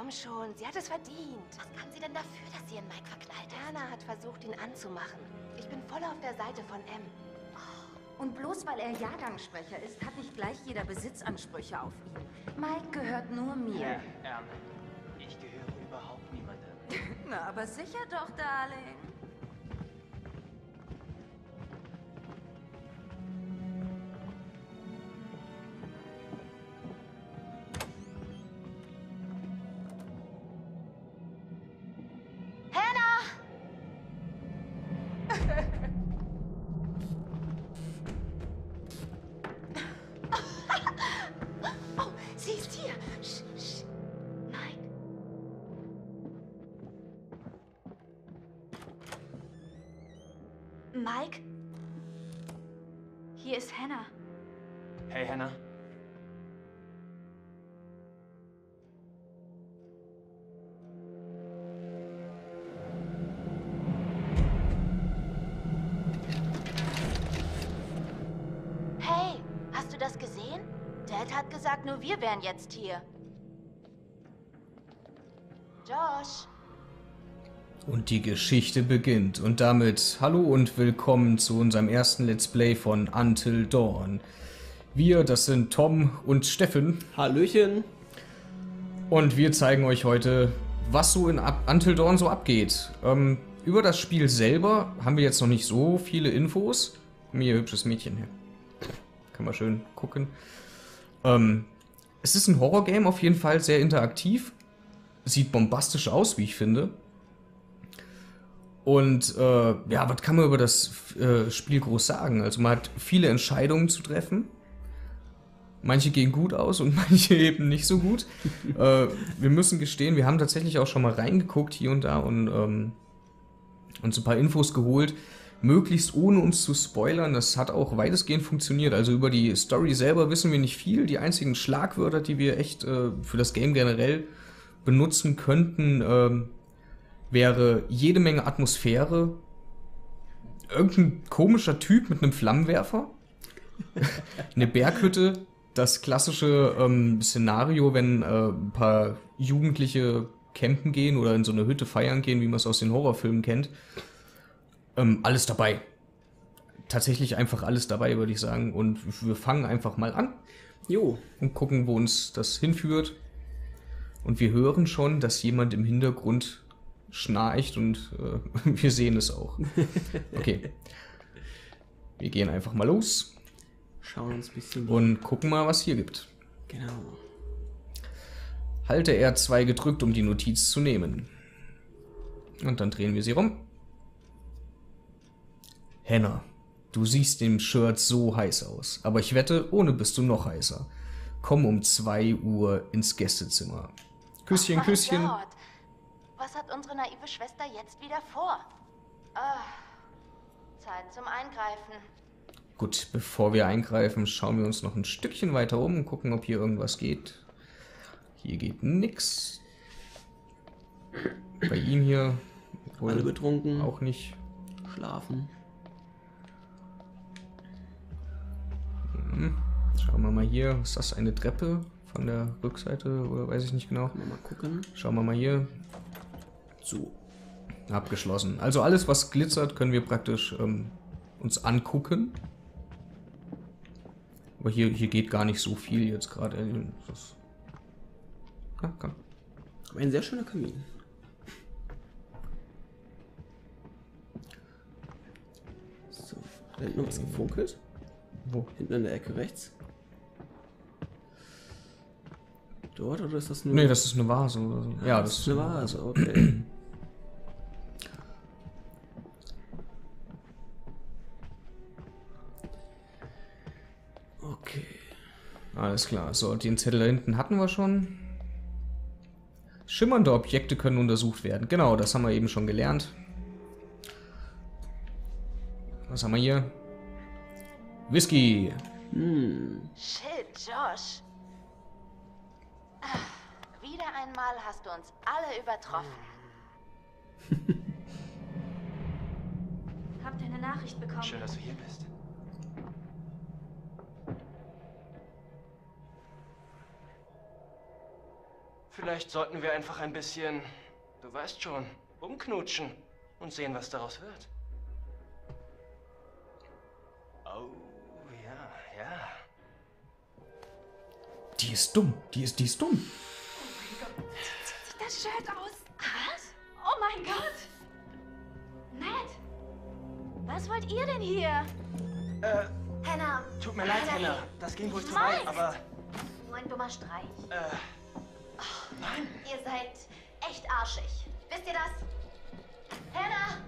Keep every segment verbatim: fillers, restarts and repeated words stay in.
komm schon, sie hat es verdient. Was kann sie denn dafür, dass sie in Mike verknallt ist? Erna hat versucht, ihn anzumachen. Ich bin voll auf der Seite von M. Und bloß weil er Jahrgangssprecher ist, hat nicht gleich jeder Besitzansprüche auf ihn. Mike gehört nur mir. Ähm, ich gehöre überhaupt niemandem. Na, aber sicher doch, Darling. Mike? Hier ist Hannah. Hey, Hannah. Hey, hast du das gesehen? Dad hat gesagt, nur wir wären jetzt hier. Josh. Und die Geschichte beginnt. Und damit hallo und willkommen zu unserem ersten Let's Play von Until Dawn. Wir, das sind Tom und Steffen. Hallöchen. Und wir zeigen euch heute, was so in Until Dawn so abgeht. Ähm, über das Spiel selber haben wir jetzt noch nicht so viele Infos. Komm hier, hübsches Mädchen her. Kann man schön gucken. Ähm, es ist ein Horror-Game, auf jeden Fall sehr interaktiv. Sieht bombastisch aus, wie ich finde. Und äh, ja, was kann man über das äh, Spiel groß sagen? Also man hat viele Entscheidungen zu treffen. Manche gehen gut aus und manche eben nicht so gut. äh, wir müssen gestehen, wir haben tatsächlich auch schon mal reingeguckt hier und da und ähm, uns ein paar Infos geholt. Möglichst ohne uns zu spoilern. Das hat auch weitestgehend funktioniert. Also über die Story selber wissen wir nicht viel. Die einzigen Schlagwörter, die wir echt äh, für das Game generell benutzen könnten, äh, wäre jede Menge Atmosphäre, irgendein komischer Typ mit einem Flammenwerfer, eine Berghütte, das klassische ähm, Szenario, wenn äh, ein paar Jugendliche campen gehen oder in so eine Hütte feiern gehen, wie man es aus den Horrorfilmen kennt. Ähm, alles dabei. Tatsächlich einfach alles dabei, würde ich sagen. Und wir fangen einfach mal an. Jo. Und gucken, wo uns das hinführt. Und wir hören schon, dass jemand im Hintergrund schnarcht und äh, wir sehen es auch. Okay. Wir gehen einfach mal los. Schauen uns ein bisschen. Und gucken mal, was hier gibt. Genau. Halte R zwei gedrückt, um die Notiz zu nehmen. Und dann drehen wir sie rum. Hannah, du siehst im Shirt so heiß aus. Aber ich wette, ohne bist du noch heißer. Komm um zwei Uhr ins Gästezimmer. Küsschen, Oh Küsschen. Gott. Was hat unsere naive Schwester jetzt wieder vor? Ah, Zeit zum Eingreifen. Gut, bevor wir eingreifen, schauen wir uns noch ein Stückchen weiter um und gucken, ob hier irgendwas geht. Hier geht nix. Bei ihm hier wohl Alle betrunken. auch nicht. Schlafen. Hm. Schauen wir mal hier. Ist das eine Treppe von der Rückseite oder weiß ich nicht genau? Mal, mal gucken. Schauen wir mal hier. So. Abgeschlossen. Also alles, was glitzert, können wir praktisch ähm, uns angucken. Aber hier, hier geht gar nicht so viel jetzt gerade. Das... Ja, komm. Ein sehr schöner Kamin. So. Da hinten noch was gefunkelt. Wo? Hinten in der Ecke rechts. Dort oder ist das nur... Nee, das ist eine Vase oder so. Ja, das, das ist eine Vase, okay. Okay. Alles klar. So, den Zettel da hinten hatten wir schon. Schimmernde Objekte können untersucht werden. Genau, das haben wir eben schon gelernt. Was haben wir hier? Whisky. Hm. Shit, Josh. Ah, wieder einmal hast du uns alle übertroffen. Habt ihr eine Nachricht bekommen? Schön, dass du hier bist. Vielleicht sollten wir einfach ein bisschen, du weißt schon, umknutschen und sehen, was daraus wird. Oh, ja, ja. Die ist dumm. Die ist, die ist dumm. Zieht sich das Shirt aus. Was? Oh mein Gott. Ned. Was wollt ihr denn hier? Äh, Hannah. tut mir leid, Hannah, Hannah. Das ging wohl zu Mike. weit, aber... Nur ein dummer Streich. Äh, nein. Ihr seid echt arschig. Wisst ihr das? Hannah!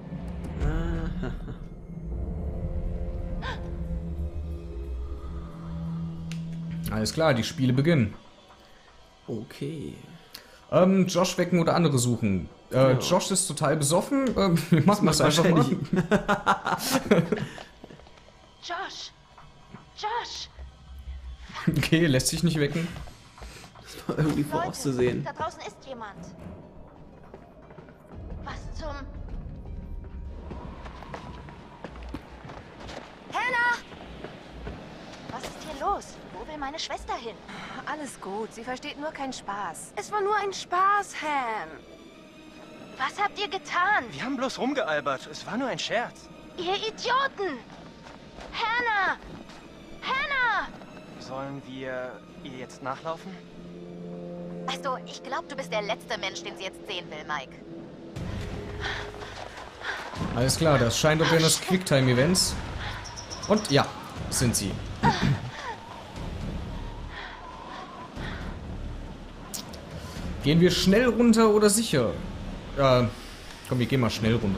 Alles klar, die Spiele beginnen. Okay. Ähm, Josh wecken oder andere suchen. Äh, Ja. Josh ist total besoffen. Ähm, wir machen das, einfach mal. wahrscheinlich. Josh! Josh! Okay, lässt sich nicht wecken. Das war irgendwie vorauszusehen. Da draußen ist jemand. Was zum... Hannah! Was ist hier los? Wo will meine Schwester hin? Alles gut, sie versteht nur keinen Spaß. Es war nur ein Spaß, Han. Was habt ihr getan? Wir haben bloß rumgealbert. Es war nur ein Scherz. Ihr Idioten! Hannah! Hannah! Sollen wir ihr jetzt nachlaufen? Weißt du, ich glaube, du bist der letzte Mensch, den sie jetzt sehen will, Mike. Alles klar, das scheint doch das Quicktime-Events. Und ja, sind sie. Gehen wir schnell runter oder sicher? Äh, komm, wir gehen mal schnell runter.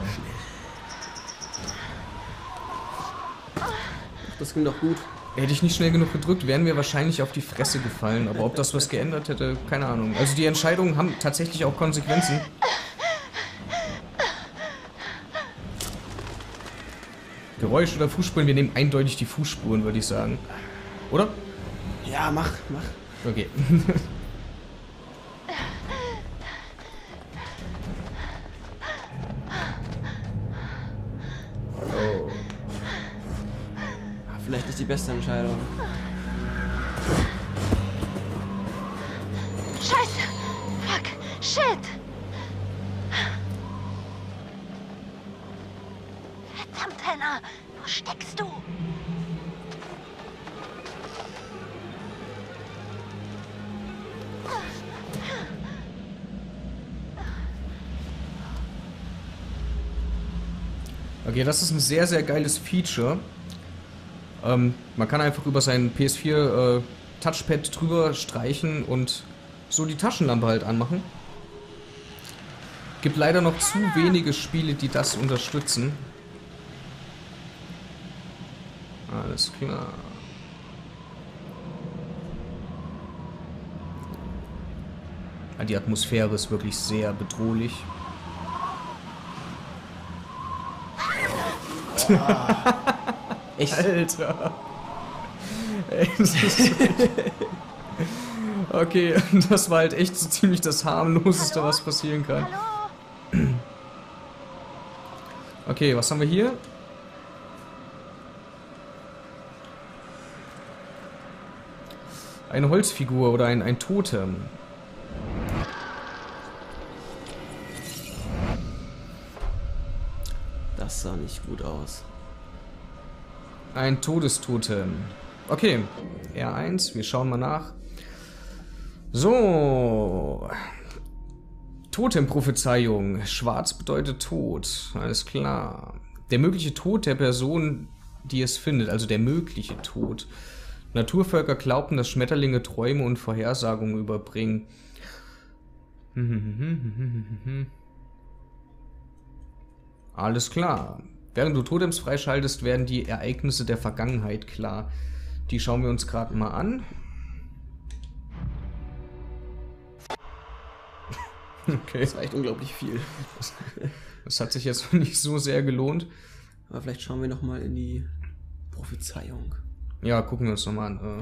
Das ging doch gut. Hätte ich nicht schnell genug gedrückt, wären wir wahrscheinlich auf die Fresse gefallen. Aber ob das was geändert hätte, keine Ahnung. Also die Entscheidungen haben tatsächlich auch Konsequenzen. Geräusch oder Fußspuren? Wir nehmen eindeutig die Fußspuren, würde ich sagen. Oder? Ja, mach, mach. Okay. Oh. Vielleicht nicht die beste Entscheidung. Scheiße! Fuck! Shit! Verdammt, Hannah! Wo steckst du? Okay, das ist ein sehr, sehr geiles Feature. Ähm, man kann einfach über seinen P S vier äh, Touchpad drüber streichen und so die Taschenlampe halt anmachen. Gibt leider noch zu wenige Spiele, die das unterstützen. Alles klar. Ja, die Atmosphäre ist wirklich sehr bedrohlich. Echt? Alter. Ey, das ist okay, das war halt echt so ziemlich das harmloseste, Hallo? was passieren kann. Hallo? Okay, was haben wir hier? Eine Holzfigur oder ein, ein Totem. Das sah nicht gut aus. Ein Todestotem. Okay, R eins, wir schauen mal nach. So. Totemprophezeiung. Schwarz bedeutet Tod. Alles klar. Der mögliche Tod der Person, die es findet. Also der mögliche Tod. Naturvölker glaubten, dass Schmetterlinge Träume und Vorhersagungen überbringen. Alles klar. Während du Totems freischaltest, werden die Ereignisse der Vergangenheit klar. Die schauen wir uns gerade mal an. Okay. Das war echt unglaublich viel. Das hat sich jetzt nicht so sehr gelohnt. Aber vielleicht schauen wir nochmal in die Prophezeiung. Ja, gucken wir uns nochmal an.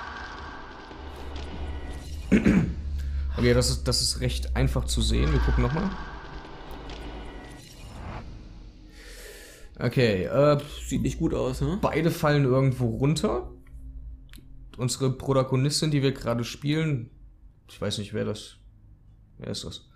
Okay, das ist, das ist recht einfach zu sehen. Wir gucken nochmal. Okay, äh, Sieht nicht gut aus, ne? beide fallen irgendwo runter. Unsere Protagonistin, die wir gerade spielen, ich weiß nicht, wer das Wer ist das?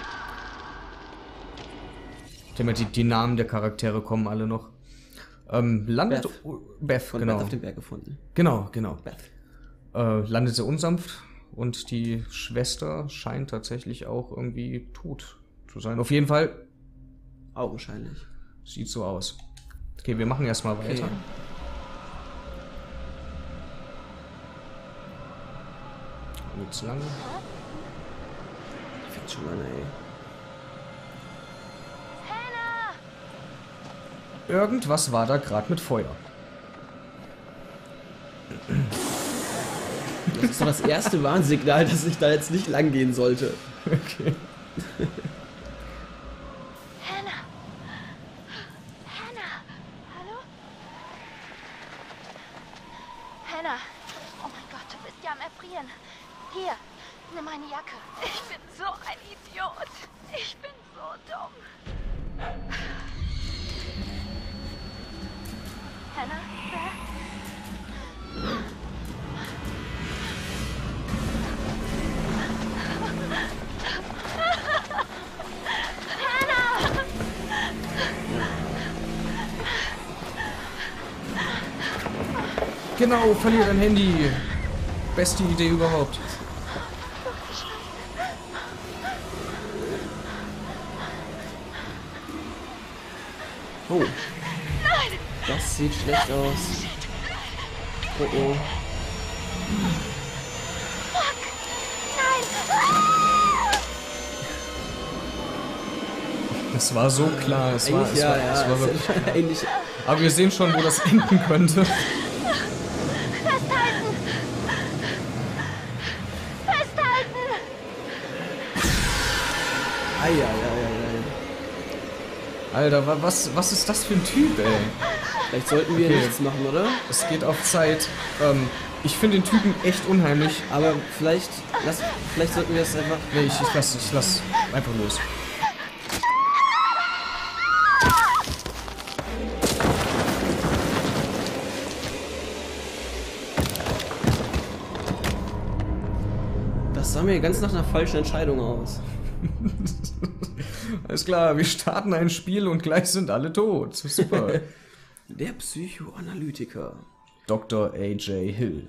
Ich denke mal, die, die Namen der Charaktere kommen alle noch. Ähm, landet... Beth. Beth, Von genau. Beth auf dem Berg gefunden. Genau, genau. Beth. Äh, landet sehr unsanft und die Schwester scheint tatsächlich auch irgendwie tot zu sein. Auf jeden Fall Augenscheinlich. sieht so aus. Okay, wir machen erstmal weiter. Okay. Wird's lang? Fängt schon an, ey. Hannah! Irgendwas war da gerade mit Feuer. Das ist doch das erste Warnsignal, dass ich da jetzt nicht lang gehen sollte. Okay. Hannah! Hannah! Hallo? Hannah! Oh mein Gott, du bist ja am Erfrieren. Hier, nimm meine Jacke. Ich bin so ein Idiot. Ich bin so dumm. Hannah? Genau, verlier dein Handy. Beste Idee überhaupt. Oh. Das sieht schlecht aus. Oh oh. Das war so klar. Es war, Eigentlich, es ja, war, ja. es war es wirklich ist klar. eigentlich, Aber wir sehen schon, wo das enden könnte. Festhalten! Festhalten! ei, ei, ei, ei. Alter, wa- was, was ist das für ein Typ, ey? Vielleicht sollten wir Okay. nichts machen, oder? Es geht auf Zeit. Ähm, ich finde den Typen echt unheimlich. Aber vielleicht, lass, vielleicht sollten wir es einfach... Nee, ich, ich lass, ich lass einfach los. Das sah mir ganz nach einer falschen Entscheidung aus. Alles klar, wir starten ein Spiel und gleich sind alle tot. Super. Der Psychoanalytiker. Doktor A J Hill.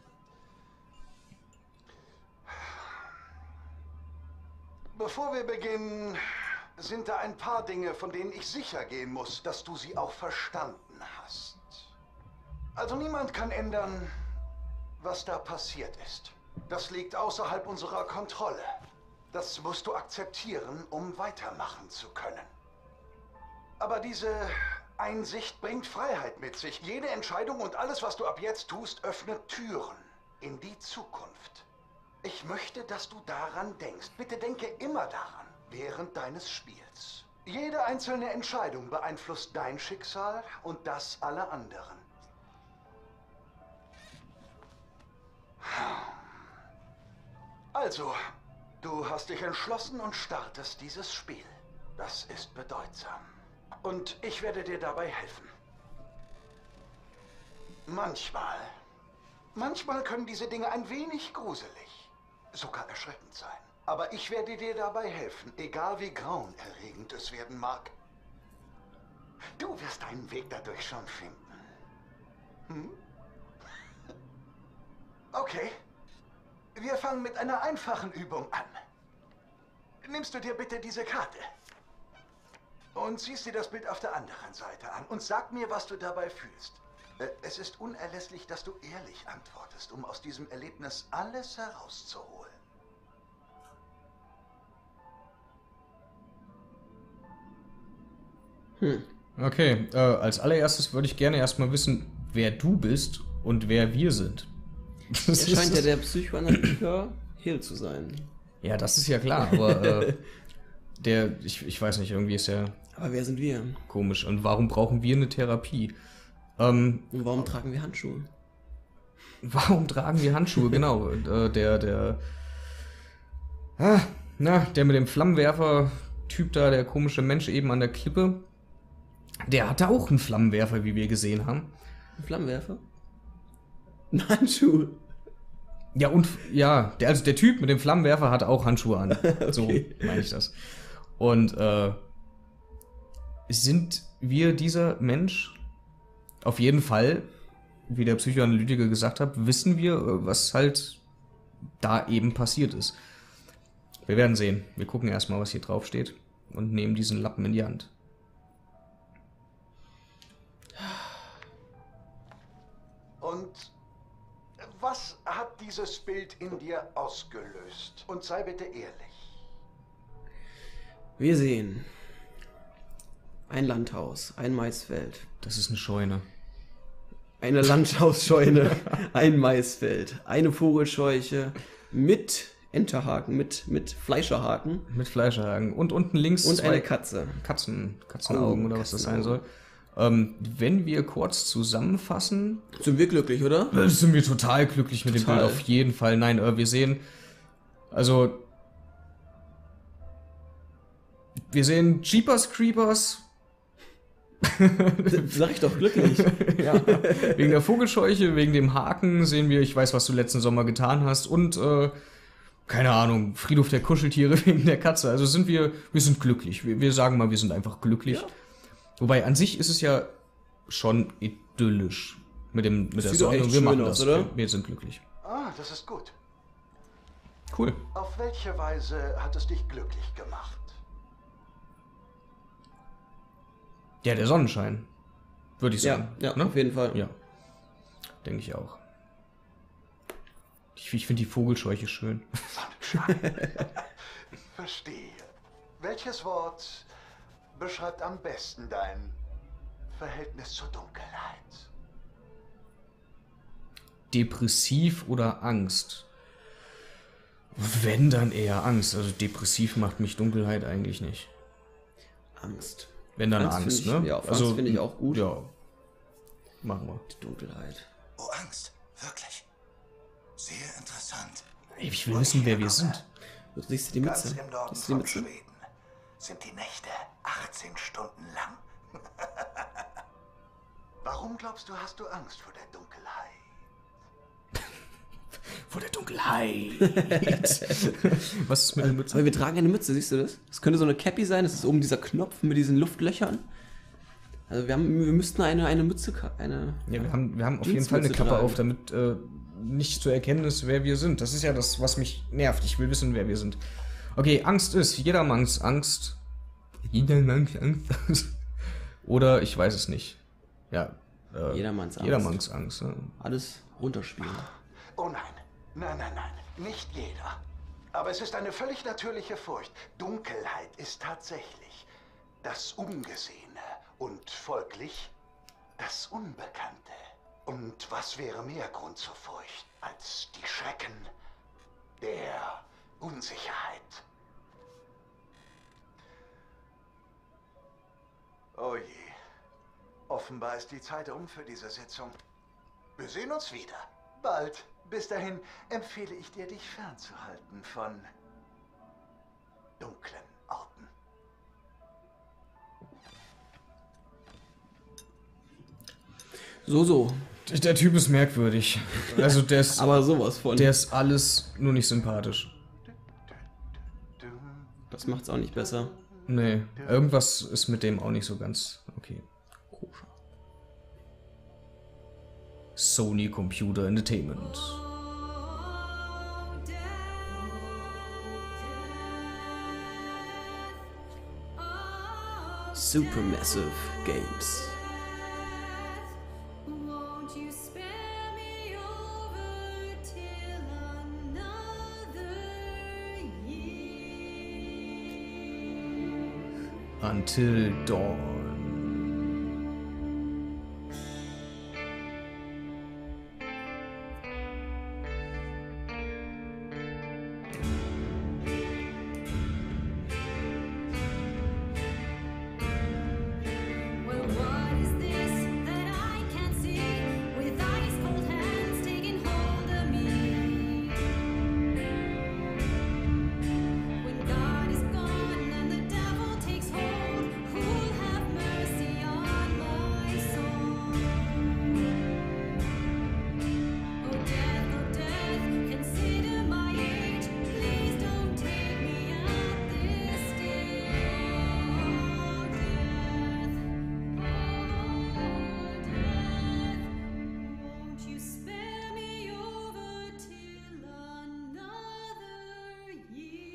Bevor wir beginnen, sind da ein paar Dinge, von denen ich sicher gehen muss, dass du sie auch verstanden hast. Also niemand kann ändern, was da passiert ist. Das liegt außerhalb unserer Kontrolle. Das musst du akzeptieren, um weitermachen zu können. Aber diese Einsicht bringt Freiheit mit sich. Jede Entscheidung und alles, was du ab jetzt tust, öffnet Türen in die Zukunft. Ich möchte, dass du daran denkst. Bitte denke immer daran, während deines Spiels. Jede einzelne Entscheidung beeinflusst dein Schicksal und das aller anderen. Also, du hast dich entschlossen und startest dieses Spiel. Das ist bedeutsam. Und ich werde dir dabei helfen. Manchmal, manchmal können diese Dinge ein wenig gruselig, sogar erschreckend sein. Aber ich werde dir dabei helfen, egal wie grauenerregend es werden mag. Du wirst deinen Weg dadurch schon finden. Hm? Okay. Wir fangen mit einer einfachen Übung an. Nimmst du dir bitte diese Karte und siehst dir das Bild auf der anderen Seite an und sag mir, was du dabei fühlst. Äh, Es ist unerlässlich, dass du ehrlich antwortest, um aus diesem Erlebnis alles herauszuholen. Hm. Okay, äh, als allererstes würde ich gerne erstmal wissen, wer du bist und wer wir sind. Er scheint ja der Psychoanalytiker Hill zu sein. Ja, das ist ja klar, aber äh, der, ich, ich weiß nicht, irgendwie ist er Aber wer sind wir? komisch. Und warum brauchen wir eine Therapie? Ähm, Und warum tragen wir Handschuhe? warum tragen wir Handschuhe? Genau, äh, der, der, ah, na, der mit dem Flammenwerfer-Typ da, der komische Mensch eben an der Klippe, der hatte auch einen Flammenwerfer, wie wir gesehen haben. Ein Flammenwerfer? Ein Handschuh. Ja, und ja, der, also der Typ mit dem Flammenwerfer hat auch Handschuhe an. Okay. So meine ich das. Und äh, sind wir dieser Mensch? Auf jeden Fall, wie der Psychoanalytiker gesagt hat, wissen wir, was halt da eben passiert ist. Wir werden sehen. Wir gucken erstmal, was hier drauf steht und nehmen diesen Lappen in die Hand. Und was hat dieses Bild in dir ausgelöst? Und sei bitte ehrlich. Wir sehen ein Landhaus, ein Maisfeld, Das ist eine Scheune. eine Landhausscheune, ein Maisfeld, eine Vogelscheuche mit Enterhaken, mit, mit Fleischerhaken Mit Fleischerhaken. Und unten links und zwei eine Katze. Katzen, Katzenaugen Augen, oder was das sein Katzenaugen. soll. Ähm, wenn wir kurz zusammenfassen, Sind wir glücklich, oder? äh, sind wir total glücklich mit Total. dem Bild, auf jeden Fall. Nein, äh, wir sehen, also, wir sehen Jeepers Creepers, Sag ich doch, glücklich. ja, wegen der Vogelscheuche, wegen dem Haken sehen wir, ich weiß, was du letzten Sommer getan hast und, äh, keine Ahnung, Friedhof der Kuscheltiere wegen der Katze. Also sind wir, wir sind glücklich. Wir, wir sagen mal, wir sind einfach glücklich. Ja. Wobei, an sich ist es ja schon idyllisch mit, dem, mit der Sieht doch Sonne. echt Wir schön machen aus, das. oder? Wir, wir sind glücklich. Ah, das ist gut. Cool. Auf welche Weise hat es dich glücklich gemacht? Ja, der Sonnenschein. Würde ich sagen. Ja, ja, ne? auf jeden Fall. Ja. Denke ich auch. Ich, ich finde die Vogelscheuche schön. Sonnenschein. Verstehe. Welches Wort beschreibt am besten dein Verhältnis zur Dunkelheit? Depressiv oder Angst? Wenn, dann eher Angst. Also depressiv macht mich Dunkelheit eigentlich nicht. Angst. Wenn, dann Angst Angst, find ich- ne? ja, auf Angst finde ich auch gut. Ja. Machen wir. Die Dunkelheit. Oh, Angst. Wirklich. Sehr interessant. Ey, ich will wissen, wer wir sind. Du siehst du die Ganz Mütze? im Norden Siehst du die von Mütze? Schweden sind die Nächte achtzehn Stunden lang. Warum glaubst du, hast du Angst vor der Dunkelheit? Vor der Dunkelheit. Was ist mit der Mütze? Aber wir tragen eine Mütze, siehst du das? Das könnte so eine Cappy sein, das ist oben dieser Knopf mit diesen Luftlöchern. Also wir, haben, wir müssten eine, eine Mütze, ka- eine... Ja, wir haben, wir haben auf jeden Fall eine Dienstmütze Kappe tragen. auf, damit äh, nicht zu erkennen ist, wer wir sind. Das ist ja das, was mich nervt. Ich will wissen, wer wir sind. Okay, Angst ist jedermanns Angst. Jedermanns Angst. Oder ich weiß es nicht. Ja. Äh, Jedermanns Angst. Jedermanns Angst. Ne? Alles runterspielen. Oh nein, nein, nein, nein, nicht jeder. Aber es ist eine völlig natürliche Furcht. Dunkelheit ist tatsächlich das Ungesehene und folglich das Unbekannte. Und was wäre mehr Grund zur Furcht als die Schrecken der Unsicherheit? Oh je. Offenbar ist die Zeit um für diese Sitzung. Wir sehen uns wieder. Bald. Bis dahin empfehle ich dir, dich fernzuhalten von dunklen Orten. So, so. Der Typ ist merkwürdig. Also der ist, Aber sowas von. der ist alles nur nicht sympathisch. Das macht's auch nicht besser. Nee, irgendwas ist mit dem auch nicht so ganz okay. Koscher. Sony Computer Entertainment. Supermassive Games. Won't you spare me over till another year? Until Dawn. Well, what is this that I can't see with ice cold hands taking hold of me? When God is gone and the devil takes hold, who'll have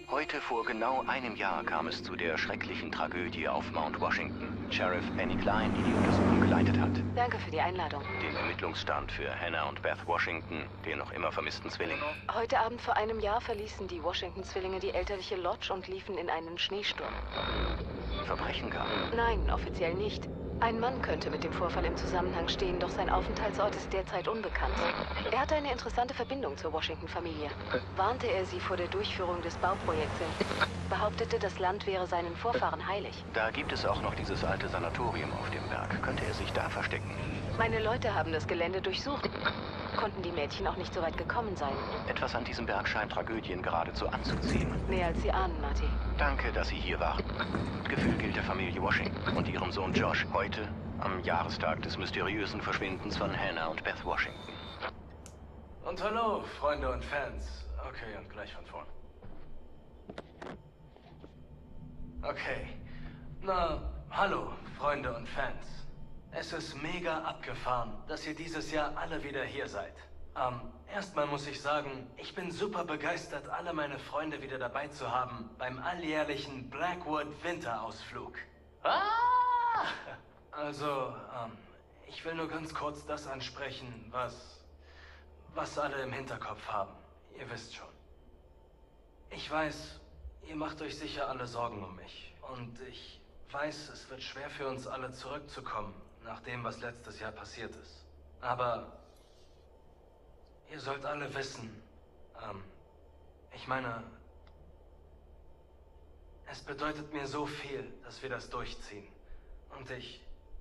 Heute vor genau einem Jahr kam es zu der schrecklichen Tragödie auf Mount Washington. Sheriff Penny Klein, die die Untersuchung geleitet hat. Danke für die Einladung. Den Ermittlungsstand für Hannah und Beth Washington, den noch immer vermissten Zwilling. Heute Abend vor einem Jahr verließen die Washington-Zwillinge die elterliche Lodge und liefen in einen Schneesturm. Verbrechen gab. Nein, offiziell nicht. Ein Mann könnte mit dem Vorfall im Zusammenhang stehen, doch sein Aufenthaltsort ist derzeit unbekannt. Er hatte eine interessante Verbindung zur Washington-Familie. Warnte er sie vor der Durchführung des Bauprojekts in, behauptete, das Land wäre seinen Vorfahren heilig. Da gibt es auch noch dieses alte Sanatorium auf dem Berg. Könnte er sich da verstecken? Meine Leute haben das Gelände durchsucht. Konnten die Mädchen auch nicht so weit gekommen sein. Etwas an diesem Berg scheint Tragödien geradezu anzuziehen. Mehr als Sie ahnen, Marty. Danke, dass Sie hier waren. Gefühl gilt der Familie Washington und ihrem Sohn Josh heute am Jahrestag des mysteriösen Verschwindens von Hannah und Beth Washington. Und hallo, Freunde und Fans. Okay, und gleich von vorn. Okay. Na, hallo, Freunde und Fans. Es ist mega abgefahren, dass ihr dieses Jahr alle wieder hier seid. Ähm, erstmal muss ich sagen, ich bin super begeistert, alle meine Freunde wieder dabei zu haben beim alljährlichen Blackwood Winterausflug. Ah! Also, ähm, ich will nur ganz kurz das ansprechen, was, was alle im Hinterkopf haben. Ihr wisst schon. Ich weiß, ihr macht euch sicher alle Sorgen um mich. Und ich weiß, es wird schwer für uns alle zurückzukommen, nach dem, was letztes Jahr passiert ist. Aber ihr sollt alle wissen, ähm, ich meine, es bedeutet mir so viel, dass wir das durchziehen. Und ich,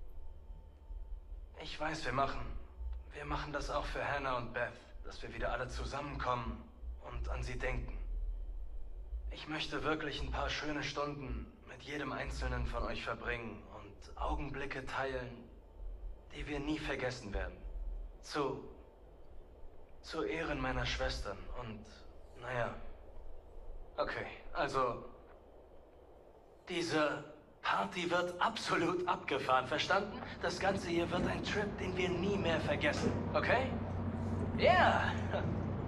ich weiß, wir machen, wir machen das auch für Hannah und Beth, dass wir wieder alle zusammenkommen und an sie denken. Ich möchte wirklich ein paar schöne Stunden mit jedem Einzelnen von euch verbringen und Augenblicke teilen, die wir nie vergessen werden. Zu, zu Ehren meiner Schwestern und, naja, okay, also, diese Party wird absolut abgefahren, verstanden? Das Ganze hier wird ein Trip, den wir nie mehr vergessen, okay? Ja! Yeah.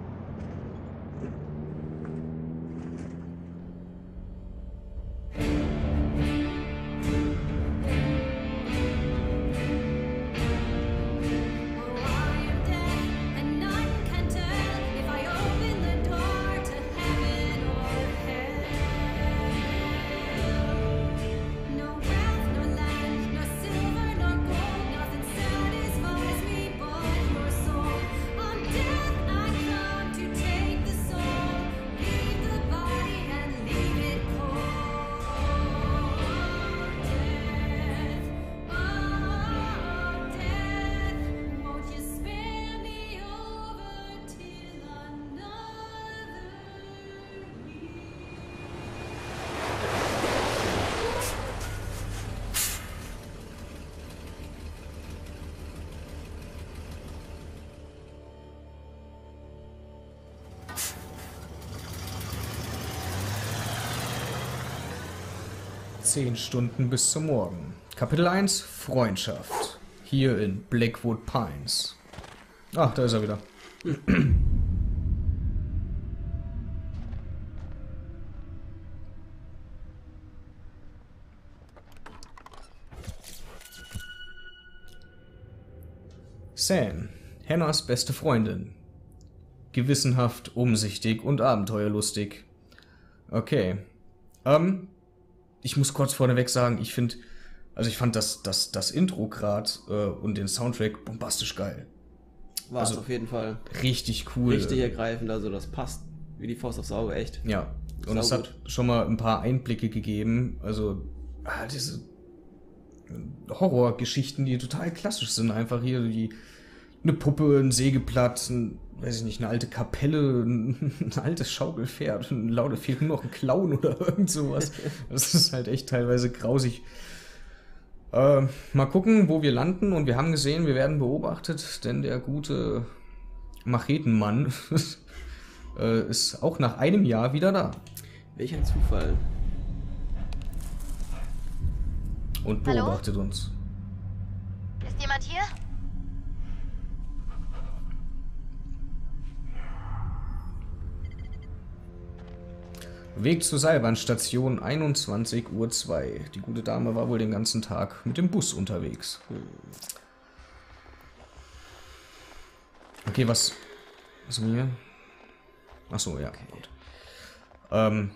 Zehn Stunden bis zum Morgen. Kapitel eins, Freundschaft. Hier in Blackwood Pines. Ach, da ist er wieder. Sam, Hannahs beste Freundin. Gewissenhaft, umsichtig und abenteuerlustig. Okay. Ähm... Ich muss kurz vorneweg sagen, ich finde, also ich fand das, das, das Intro gerade äh, und den Soundtrack bombastisch geil. War es also, auf jeden Fall. Richtig cool. Richtig ergreifend, also das passt wie die Faust aufs Auge, echt. Ja, und es hat schon mal ein paar Einblicke gegeben, also ah, diese Horrorgeschichten, die total klassisch sind, einfach hier die eine Puppe, ein Sägeblatt, ein, weiß ich nicht, eine alte Kapelle, ein, ein altes Schaukelpferd, ein lauter fehlt nur noch ein Clown oder irgend sowas. Das ist halt echt teilweise grausig. Äh, mal gucken, wo wir landen, und wir haben gesehen, wir werden beobachtet, denn der gute Machetenmann äh, ist auch nach einem Jahr wieder da. Welch ein Zufall. Und beobachtet Hallo? uns. Ist jemand hier? Weg zur Seilbahnstation, einundzwanzig Uhr zwei. Die gute Dame war wohl den ganzen Tag mit dem Bus unterwegs. Okay, was... Was haben wir hier? Achso, ja, gut. Ähm...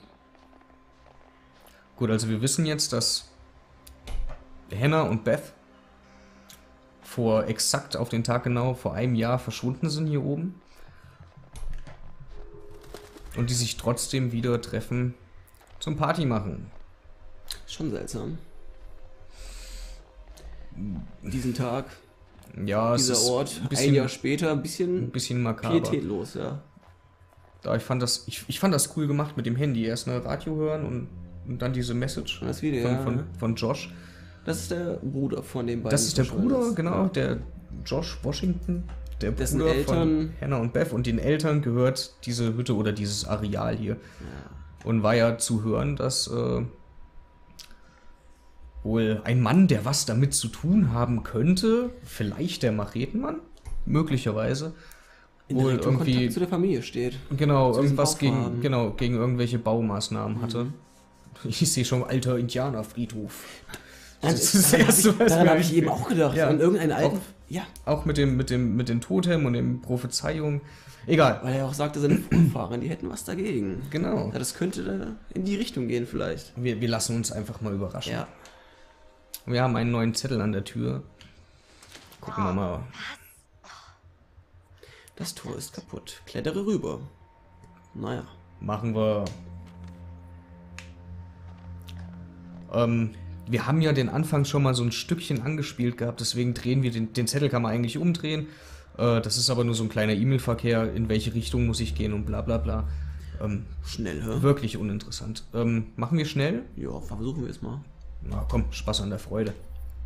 Gut, also wir wissen jetzt, dass Hannah und Beth vor exakt auf den Tag genau vor einem Jahr verschwunden sind hier oben. Und die sich trotzdem wieder treffen zum Party machen. Schon seltsam. Diesen Tag, ja, dieser es ist Ort, ein, bisschen, ein Jahr später, ein bisschen, ein bisschen makaber. pietätlos, ja. Da, ich, fand das, ich, ich fand das cool gemacht mit dem Handy. Erst eine Radio hören und, und dann diese Message das Video, von, ja. von, von Josh. Das ist der Bruder von den beiden. Das ist der Bruder, genau, der Josh Washington. Der Dessen Bruder Eltern- von Hannah und Beth. Und den Eltern gehört diese Hütte oder dieses Areal hier. Ja. Und war ja zu hören, dass äh, wohl ein Mann, der was damit zu tun haben könnte, vielleicht der Machetenmann, möglicherweise, In wohl direktem irgendwie Kontakt zu der Familie steht. genau zu diesen irgendwas gegen Bauvorhaben. genau gegen irgendwelche Baumaßnahmen hatte. Mhm. Ich sehe schon alter Indianerfriedhof. Das Das ist ist das das Erste, was Daran mir habe ich einfiel. eben auch gedacht. Ja. An irgendeinen alten. Auch- Ja, Auch mit dem mit dem mit den Totem und den Prophezeiungen. Egal. weil er auch sagte, seine Vorfahren, die hätten was dagegen. Genau. Ja, das könnte da in die Richtung gehen, vielleicht. Wir, wir lassen uns einfach mal überraschen. Ja. Wir haben einen neuen Zettel an der Tür. Gucken wir mal. Das Tor ist kaputt. Klettere rüber. Naja. Machen wir. Ähm, wir haben ja den Anfang schon mal so ein Stückchen angespielt gehabt, deswegen drehen wir den, den Zettel kann man eigentlich umdrehen. Äh, das ist aber nur so ein kleiner E-Mail-Verkehr, in welche Richtung muss ich gehen und bla bla bla. Ähm, Schnell, hä? wirklich uninteressant. Ähm, machen wir schnell? Ja, versuchen wir es mal. Na komm, Spaß an der Freude.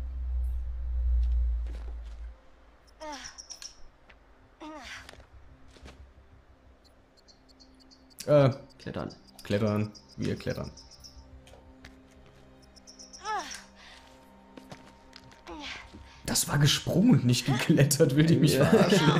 Äh, Klettern. klettern. Wir klettern. Das war gesprungen und nicht geklettert, will die mich Ja. verarschen.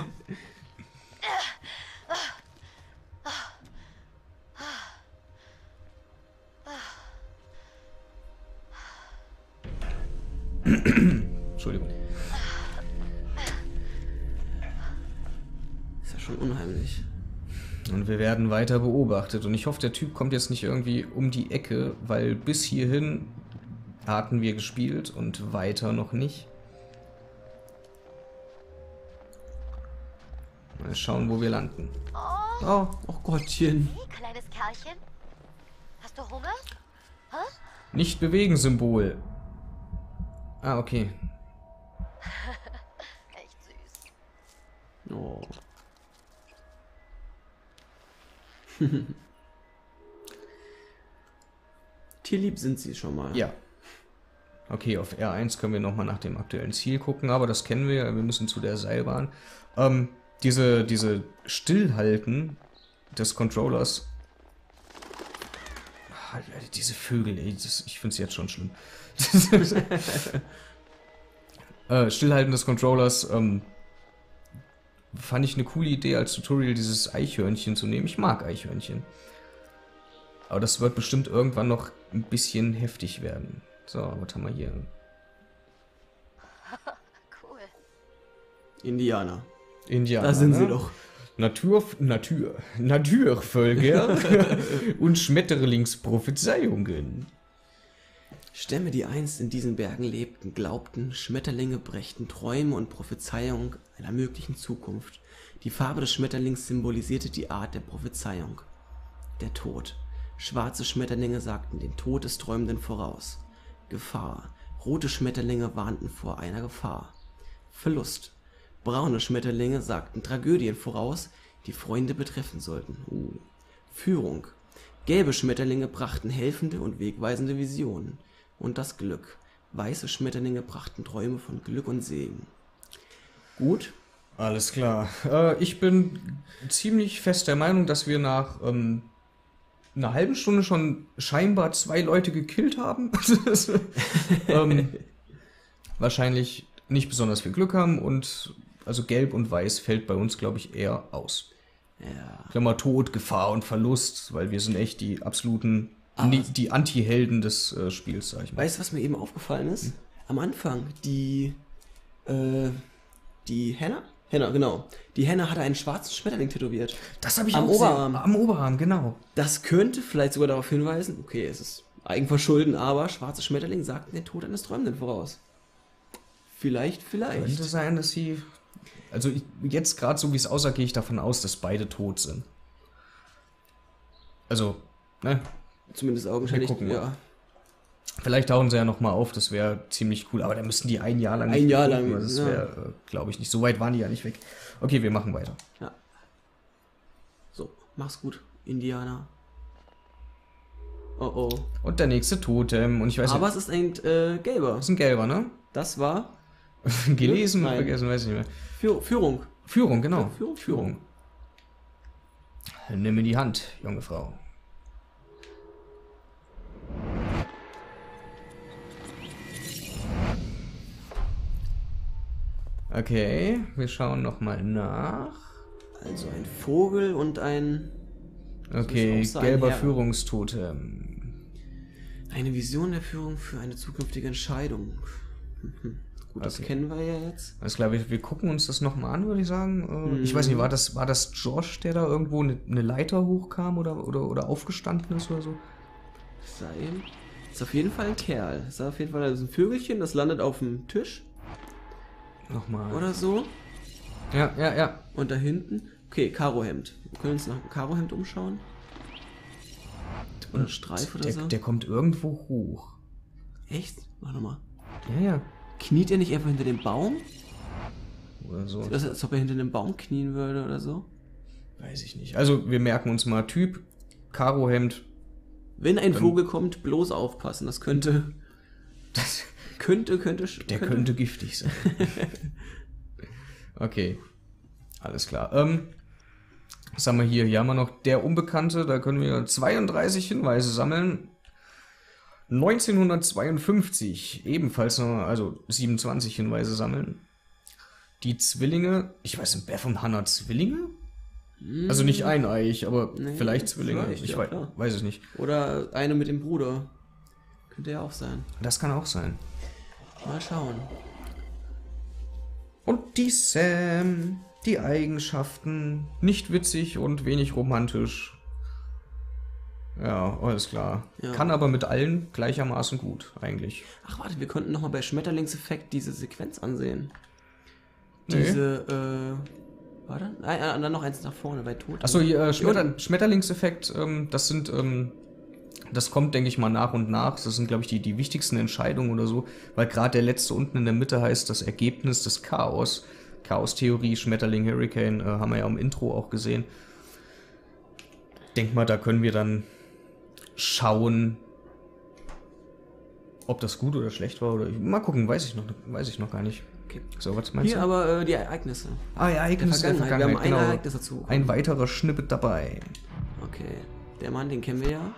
Entschuldigung. Ist ja schon unheimlich. Und wir werden weiter beobachtet. Und ich hoffe, der Typ kommt jetzt nicht irgendwie um die Ecke, weil bis hierhin hatten wir gespielt und weiter noch nicht. Mal schauen, wo wir landen. Oh, oh Gottchen. Hey, kleines Kerlchen. Hast du Hunger? Nicht bewegen, Symbol. Ah, okay. Echt süß. Oh. Tierlieb sind sie schon mal. Ja. Okay, auf R eins können wir nochmal nach dem aktuellen Ziel gucken, aber das kennen wir. Wir müssen zu der Seilbahn. Ähm, diese, diese Stillhalten des Controllers. Ah, diese Vögel, ey, das, ich finde es jetzt schon schlimm. äh, Stillhalten des Controllers, ähm, fand ich eine coole Idee als Tutorial, dieses Eichhörnchen zu nehmen. Ich mag Eichhörnchen. Aber das wird bestimmt irgendwann noch ein bisschen heftig werden. So, was haben wir hier? Cool. Indianer. Indianer. Da sind ne? sie doch. Natur, Natur, Naturvölker und Schmetterlingsprophezeiungen. Stämme, die einst in diesen Bergen lebten, glaubten, Schmetterlinge brächten Träume und Prophezeiung einer möglichen Zukunft. Die Farbe des Schmetterlings symbolisierte die Art der Prophezeiung. Der Tod. Schwarze Schmetterlinge sagten den Tod des Träumenden voraus. Gefahr. Rote Schmetterlinge warnten vor einer Gefahr. Verlust. Braune Schmetterlinge sagten Tragödien voraus, die Freunde betreffen sollten. Uh. Führung. Gelbe Schmetterlinge brachten helfende und wegweisende Visionen. Und das Glück. Weiße Schmetterlinge brachten Träume von Glück und Segen. Gut. Alles klar. Äh, ich bin ziemlich fest der Meinung, dass wir nach ähm, einer halben Stunde schon scheinbar zwei Leute gekillt haben. ähm, wahrscheinlich nicht besonders viel Glück haben und also gelb und weiß fällt bei uns, glaube ich, eher aus. Ja. Klammer Tod, Gefahr und Verlust, weil wir sind echt die absoluten, die, die Anti-Helden des äh, Spiels, sag ich mal. Weißt du, was mir eben aufgefallen ist? Hm? Am Anfang, die, äh, die Hannah? Hannah, genau. Die Hannah hatte einen schwarzen Schmetterling tätowiert. Das habe ich am auch Oberarm. Gesehen. Am Oberarm, genau. Das könnte vielleicht sogar darauf hinweisen, okay, es ist Eigenverschulden, aber schwarze Schmetterling sagt den Tod eines Träumenden voraus. Vielleicht, vielleicht. Könnte sein, dass sie... Also ich, jetzt gerade so wie es aussah, gehe ich davon aus, dass beide tot sind. Also, ne? Zumindest augenscheinlich, gucken, ja. Vielleicht tauchen sie ja nochmal auf, das wäre ziemlich cool. Aber dann müssten die ein Jahr lang... Ein Jahr lang, gucken, das ja. wäre, äh, glaube ich, nicht. So weit waren die ja nicht weg. Okay, wir machen weiter. Ja. So, mach's gut, Indianer. Oh oh. Und der nächste Totem. Und ich weiß Aber nicht, es ist ein äh, gelber. das ist ein gelber, ne? Das war... Gelesen, Nein. vergessen, weiß ich nicht mehr. Führ Führung. Führung, genau. Ja, Führung, Führung. Nimm in die Hand, junge Frau. Okay, wir schauen nochmal nach. Also ein Vogel und ein... Okay, auch sein gelber Herr. Führungstotem. Eine Vision der Führung für eine zukünftige Entscheidung. Mhm. Gut, das Okay. kennen wir ja jetzt. Alles klar, wir, wir gucken uns das nochmal an, würde ich sagen. Äh, Ich weiß nicht, war das, war das Josh, der da irgendwo eine, eine Leiter hochkam oder, oder, oder aufgestanden ist oder so? Sein. Ist auf jeden Fall ein Kerl. Ist auf jeden Fall also ein Vögelchen, das landet auf dem Tisch Nochmal. oder so. Ja, ja, ja. Und da hinten. Okay, Karohemd. Wir können uns nach dem Karohemd umschauen. Oder Streif oder der, so. der kommt irgendwo hoch. Echt? Warte mal. Ja, ja. Kniet er nicht einfach hinter dem Baum? Oder so. Das ist, als ob er hinter dem Baum knien würde oder so. Weiß ich nicht. Also, wir merken uns mal Typ, Karohemd. Wenn ein Dann- Vogel kommt, bloß aufpassen. Das könnte. Das, Könnte, könnte. der könnte giftig sein. Okay. Alles klar. Ähm, was haben wir hier? Hier haben wir noch der Unbekannte. Da können wir zweiunddreißig Hinweise sammeln. neunzehnhundertzweiundfünfzig. Ebenfalls noch, also siebenundzwanzig Hinweise sammeln. Die Zwillinge. Ich weiß nicht, Beth und Hannah Zwillinge? Also nicht eineig, aber Nee, vielleicht Zwillinge. vielleicht, ich ja, weiß, klar. weiß es nicht. Oder eine mit dem Bruder. Könnte ja auch sein. Das kann auch sein. Mal schauen. Und die Sam, die Eigenschaften, nicht witzig und wenig romantisch. Ja, alles klar. Ja. Kann aber mit allen gleichermaßen gut, eigentlich. Ach warte, wir könnten nochmal bei Schmetterlingseffekt diese Sequenz ansehen. Nee. Diese, äh... Warte? Nein, äh, dann noch eins nach vorne, bei Tod. Achso, hier, äh, Schmetter unten. Schmetterlingseffekt, ähm, das sind, ähm, das kommt, denke ich mal, nach und nach. Das sind, glaube ich, die, die wichtigsten Entscheidungen oder so, weil gerade der letzte unten in der Mitte heißt das Ergebnis des Chaos. Chaos-Theorie, Schmetterling, Hurricane, äh, haben wir ja im Intro auch gesehen. Denk mal, da können wir dann schauen, ob das gut oder schlecht war. Oder mal gucken, weiß ich noch, weiß ich noch gar nicht. Okay. So, was meinst Hier du? aber äh, die Ereignisse. Ah, Ereignisse Der der Vergangenheit. Wir haben Vergangenheit, ein genau. Ereignis dazu. Ein weiterer Schnippet dabei. Okay. Der Mann, den kennen wir ja.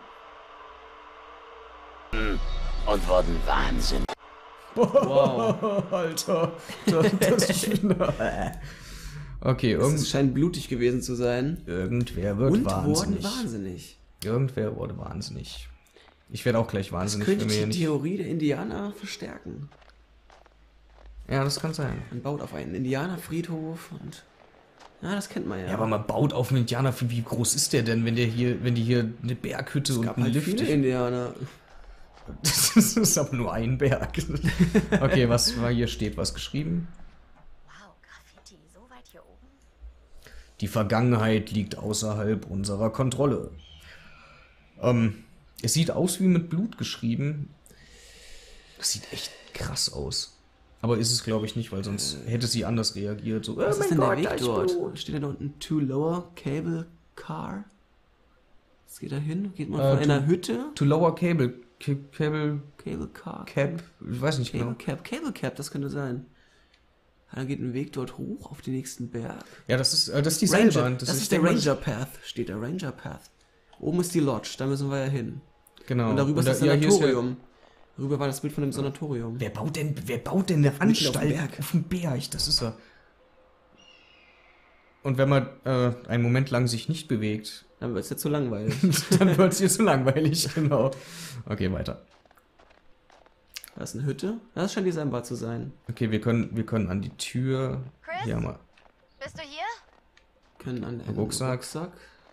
Und wurden wahnsinnig. Wow. Alter. Das, das ist okay, Es irgend, scheint blutig gewesen zu sein. irgendwer wird Und wahnsinnig. wurden wahnsinnig. Irgendwer wurde wahnsinnig. Ich werde auch gleich Das wahnsinnig, könnte wenn wir hier die nicht... Theorie der Indianer verstärken. Ja, das kann sein. Man baut auf einen Indianerfriedhof und... Ja, das kennt man ja. Ja, aber man baut auf einen Indianer. Wie groß ist der denn, wenn der hier, wenn die hier eine Berghütte es und gab einen halt Lift... viele Indianer. Das ist aber nur ein Berg. Okay, was war hier steht, was geschrieben? Wow, Graffiti, so weit hier oben. Die Vergangenheit liegt außerhalb unserer Kontrolle. Ähm, es sieht aus wie mit Blut geschrieben. Das sieht echt krass aus. Aber ist es, glaube ich, nicht, weil sonst hätte sie anders reagiert. So, Was oh ist mein denn der Gott, Weg da ist dort? Blut. Steht da unten Too Lower Cable Car? Was geht da hin? Geht man Äh, von einer to- Hütte? To lower cable. Ca- Cable Cable Car? Cap. Ich weiß nicht Cable genau. Cap. Cable Cap, das könnte sein. Dann geht ein Weg dort hoch auf den nächsten Berg. Ja, das ist, äh, das ist die Ranger, Seilbahn. das, ist ich der denke mal, Ranger Path, steht da. Ranger Path. Oben ist die Lodge, da müssen wir ja hin. Genau. Und darüber ist da- das ja, hier ist ja- Sanatorium. Darüber war das Bild von dem Sanatorium. Wer baut denn, wer baut denn eine Mitten auf dem Anstalt Berg. auf dem Berg? Das ist er. Und wenn man äh, einen Moment lang sich nicht bewegt, dann wird es jetzt zu langweilig. dann wird es hier zu langweilig, genau. Okay, weiter. Da ist eine Hütte. Das scheint die Samba zu sein. Okay, wir können, wir können an die Tür. Chris? Hier mal. Bist du hier? Können an den Rucksack. Rucksack.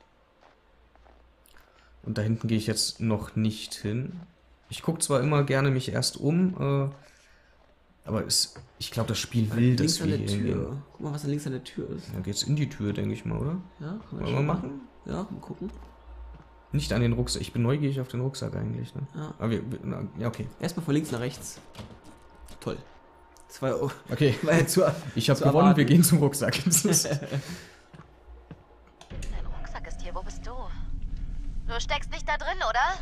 Und da hinten gehe ich jetzt noch nicht hin. Ich gucke zwar immer gerne mich erst um, äh, aber es, ich glaube, das Spiel will, links dass an wir der hier Tür. hingehen. Guck mal, was da links an der Tür ist. Dann geht's in die Tür, denke ich mal, oder? Ja, kann Wollen wir machen? Ja, mal gucken. Nicht an den Rucksack. Ich bin neugierig auf den Rucksack eigentlich. Ne? Ja. Aber wir, wir, na, ja, okay. Erstmal von links nach rechts. Toll. Das war, oh, Okay. war ja zu, Ich habe zu gewonnen, erwarten. wir gehen zum Rucksack. Dein Rucksack ist hier. Wo bist du? Du steckst nicht da drin, oder?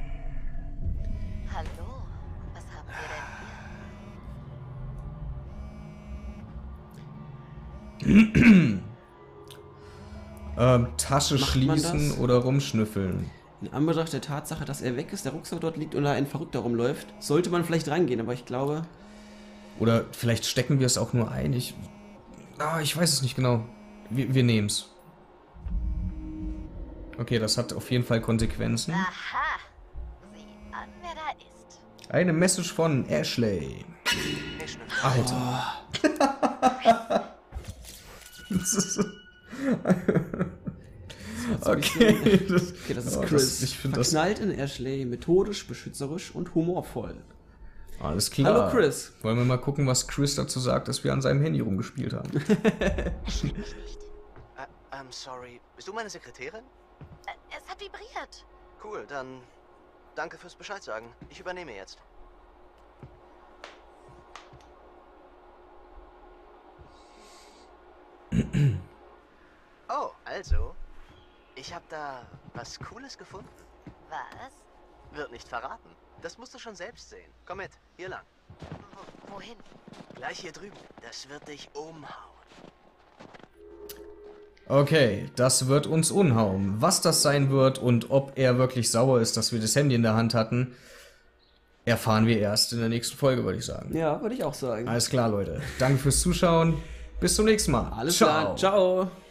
Hallo? Was haben wir denn ähm, Tasche Macht man schließen das? oder rumschnüffeln. In Anbetracht der Tatsache, dass er weg ist, der Rucksack dort liegt und da ein Verrückter rumläuft, sollte man vielleicht rangehen, aber ich glaube... Oder vielleicht stecken wir es auch nur ein. Ich, ah, ich weiß es nicht genau. Wir, wir nehmen es. Okay, das hat auf jeden Fall Konsequenzen. Aha. Sieh an, wer da ist. Eine Message von Ashley. Alter. Das ist okay, das, Okay, das ist oh, Chris. Das, ich finde das. Verknallt in Ashley, methodisch, beschützerisch und humorvoll. Alles klar. Hallo Chris. Wollen wir mal gucken, was Chris dazu sagt, dass wir an seinem Handy rumgespielt haben. Erschreck mich nicht. Uh, I'm sorry. Bist du meine Sekretärin? Äh, es hat vibriert. Cool, dann danke fürs Bescheid sagen. Ich übernehme jetzt. Oh, also, ich habe da was Cooles gefunden. Was? Wird nicht verraten. Das musst du schon selbst sehen. Komm mit, hier lang. Wo, wohin? Gleich hier drüben. Das wird dich umhauen. Okay, das wird uns umhauen. Was das sein wird und ob er wirklich sauer ist, dass wir das Handy in der Hand hatten, erfahren wir erst in der nächsten Folge, würde ich sagen. Ja, würde ich auch sagen. Alles klar, Leute. Danke fürs Zuschauen. Bis zum nächsten Mal. Alles Ciao. klar. Ciao.